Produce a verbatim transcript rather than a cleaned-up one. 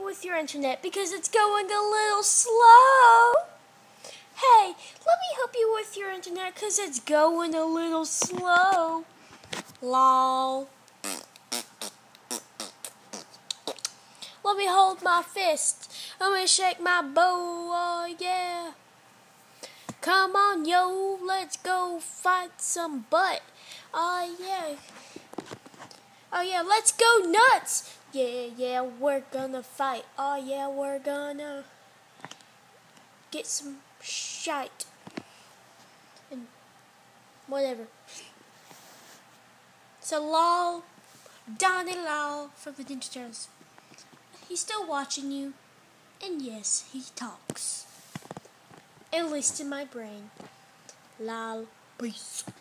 with your internet because it's going a little slow. Hey, let me help you with your internet because it's going a little slow. Lol. Let me hold my fist. Let me shake my bow. Oh, yeah. Come on, yo. Let's go fight some butt. Oh, yeah. Oh, yeah. Let's go nuts. Yeah, yeah. We're gonna fight. Oh, yeah. We're gonna get some shite. And whatever. So, lol. Donnie lol from the Ninja Turtles. He's still watching you. And yes, he talks. At least in my brain. Lol. Peace.